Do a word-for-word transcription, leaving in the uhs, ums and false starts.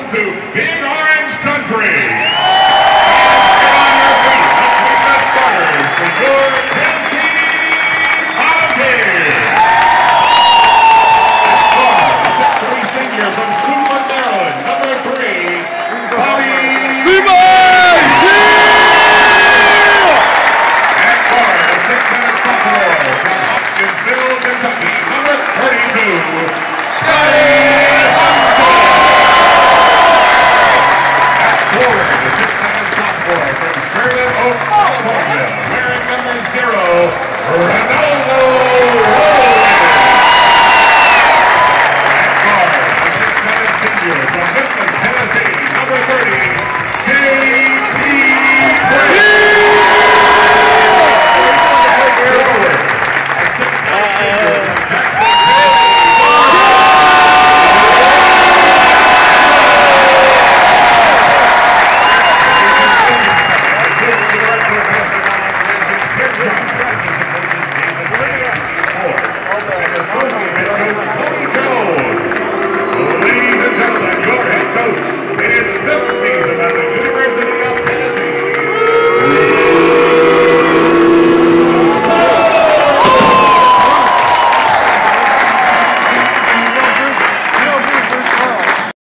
welcome to Big Orange Country. Let's get on your feet. Let's meet the starters for your Tennessee Volunteers. At car, the six three senior from Suitland, Maryland, number three, Bobby Levi. At car, the six hundred sophomore from Hopkinsville, Kentucky, number thirty-two, Scotty Hunter. At quarter, the six hundred sophomore from Sherman Oaks, California, wearing number zero, Ronaldo Rollins. At guard, the six hundred senior from Memphis, Tennessee, number thirty, J P Gray. Forward, the six hundred